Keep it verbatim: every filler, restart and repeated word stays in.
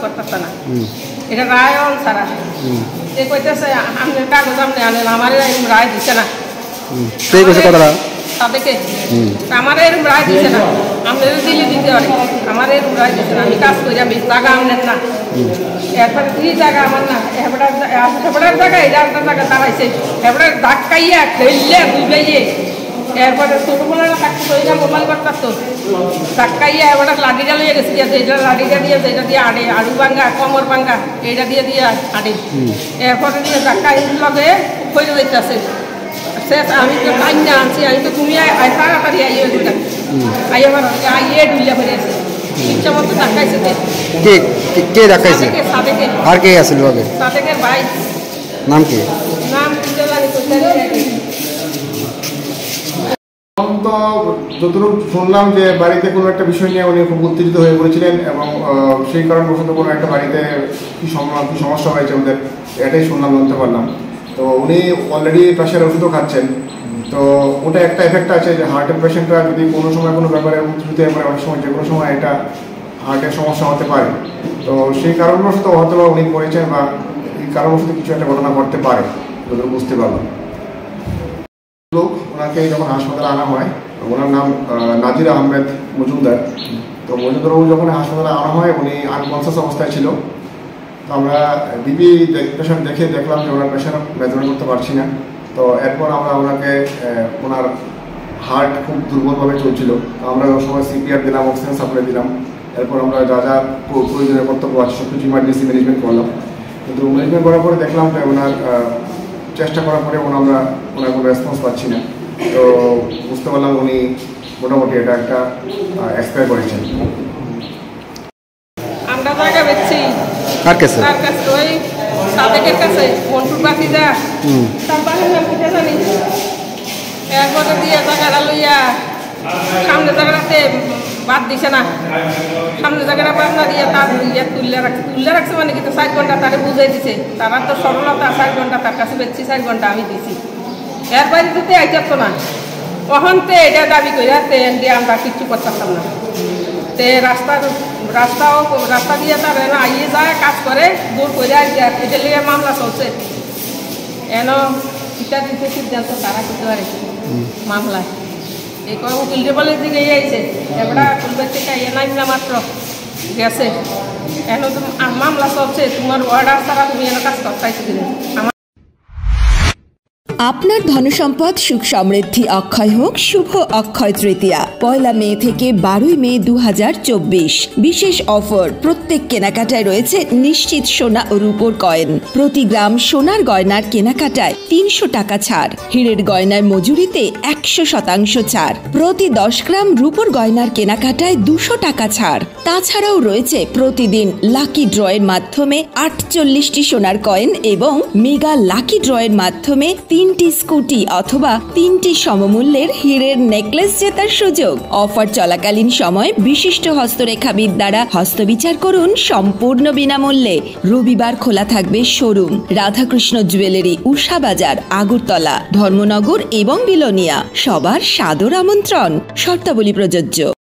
করতেছে না, এটা রায় অন ছাড়া এ কইতেছে আপনি কাগজ আপনি আনেন, আমার এরকম রায় দিচ্ছে না। তাদেরকে আমার এরকম রায় দিচ্ছে না, আপনাদের দিলে দিতে পারে, আমার এরকম রায় দিচ্ছে না, আমি কাজ করি, আমি জায়গা আনেন না, এরপরে কি জায়গা আমার না, হেবড়ার হেবড়ার জায়গা এটা একটা জায়গা দাঁড়াইছে, হেবড়ার ধাক্কাইয়া খেললে বুঝাইয়ে এরপরে ছোটবেলা থাকতো তো এটা মোবাইল করতো ধাক্কাইয়া এবার লাঠিটা লিয়ে গেছি, এটা লাঠিটা দিয়ে এটা দিয়ে আড়ে আড়ু ভাঙ্গা কমর ভাঙ্গা এইটা দিয়ে দিয়ে আড়ে, এরপরে দিয়ে ধাক্কাই লগে হয়ে যাইতেছে। আমি তো কান্না আনছি, আমি তো তুমি তাড়াতাড়ি আইয়ে দুটা আইয়ে আমার আইয়ে ডুলিয়া ফেলে আছে, ইচ্ছা মতো ধাক্কাইছে। কে ধাক্কাইছে? সাদেকে। আর কে আসল লগে? সাদেকের ভাই। নাম কি? নাম তো জানি তো যতটুকু শুনলাম যে বাড়িতে কোনো একটা বিষয় নিয়ে উনি খুব উত্তেজিত হয়ে পড়েছিলেন এবং সেই কারণবশত কোনো একটা বাড়িতে কী কী সমস্যা হয়েছে ওদের এটাই শুনলাম, জানতে পারলাম। তো উনি অলরেডি প্রেশারের ওষুধও খাচ্ছেন, তো ওটা একটা এফেক্ট আছে যে হার্টের পেশেন্টরা যদি কোনো সময় কোনো ব্যাপারে উত্তেজিত হয়ে পড়ে, অনেক সময় যে কোনো সময় এটা হার্টের সমস্যা হতে পারে। তো সেই কারণবশত হয়তো বা উনি করেছেন বা এই কারণবশত কিছু একটা ঘটনা ঘটতে পারে, যতটুকু বুঝতে পারলাম। লোক ওনাকে যখন হাসপাতালে আনা হয়, ওনার নাম নাজির আহমেদ মজুমদার। তো মজুমদারবাবু যখন হাসপাতালে আনা হয় উনি আনকনসিয়াস অবস্থায় ছিল। তো আমরা বিপি পেশেন্ট দেখে দেখলাম যে ওনার প্রেশার মেজারমেন্ট করতে পারছি না। তো এরপর আমরা ওনাকে ওনার হার্ট খুব দুর্বলভাবে চলছিল, তো আমরা ওই সময় সিপিআর দিলাম, অক্সিজেন সাপ্লাই দিলাম। এরপর আমরা যা যা প্রয়োজনীয় কর্তব্য আছে সব কিছু ইমার্জেন্সি ম্যানেজমেন্ট করলাম। কিন্তু ম্যানেজমেন্ট করার পরে দেখলাম যে ওনার চেষ্টা করার পরে ওনার আমরা ওনার কোনো রেসপন্স পাচ্ছি না। তো বুঝতে পারলাম উনি মোটামুটি এটা একটা এক্সপায়ার করেছেন। আমরা জায়গা বেচছি কার কাছে? তার কাছে ওই সাদেকের কাছে, মন্টুর বাকিদা তার বাড়ির নাম কি জানি। এরপরে দিয়ে জায়গাটা লইয়া সামনে জায়গাটাতে বাদ দিছে না, সামনে জায়গাটা বাদ না দিয়ে তার ইয়ে তুললে রাখছে, তুললে রাখছে মানে কিন্তু চার ঘন্টা তারে বুঝাই দিছে, তারা তো সরলতা, চার ঘন্টা তার কাছে বেচছি, চার ঘন্টা আমি দিছি, এর বাইরে দিতে আইতাতো না। তখন তে এটা দাবি করে দিয়ে আমরা কিচ্ছু করতাম না। তে রাস্তার রাস্তাও রাস্তা দিয়ে তার এনে আইয়ে যায়, কাজ করে দূর করে আইয়া এটা লিয়ে মামলা চলছে। এন এটা দিতে সিদ্ধান্ত তারা করতে পারে মামলায়। এই কয় উকিল বলে দিকে আইছে, এবার কুলবের থেকে আইয়ে নাইলা মাত্র গেছে, এন মামলা চলছে, তোমার অর্ডার ছাড়া তুমি এনে কাজ করতেছি কিনা। আপনার ধনসম্পদ সুখ সমৃদ্ধি অক্ষয় হোক। শুভ অক্ষয় তৃতীয়া পয়লা মে থেকে বারোই মে দু হাজার চব্বিশ। বিশেষ অফার, প্রত্যেক কেনাকাটায় রয়েছে নিশ্চিত সোনা ও রূপোর কয়েন। প্রতি গ্রাম সোনার গয়নার কেনাকাটায় তিনশো টাকা ছাড়, হীরের গয়নার মজুরিতে একশো শতাংশ ছাড়, প্রতি দশ গ্রাম রূপোর গয়নার কেনাকাটায় দুশো টাকা ছাড়। তাছাড়াও রয়েছে প্রতিদিন লাকি ড্রয়ের মাধ্যমে আটচল্লিশটি সোনার কয়েন এবং মেগা লাকি ড্রয়ের মাধ্যমে তিন স্কুটি অথবা তিনটি সমমূল্যের হীরের নেকলেস জেতার সুযোগ। অফার চলাকালীন সময় বিশিষ্ট হস্তরেখাবিদ দ্বারা হস্তবিচার করুন সম্পূর্ণ বিনামূল্যে। রবিবার খোলা থাকবে শোরুম রাধাকৃষ্ণ জুয়েলারি, উষা বাজার, আগরতলা, ধর্মনগর এবং বিলোনিয়া। সবার সাদর আমন্ত্রণ, শর্তাবলী প্রযোজ্য।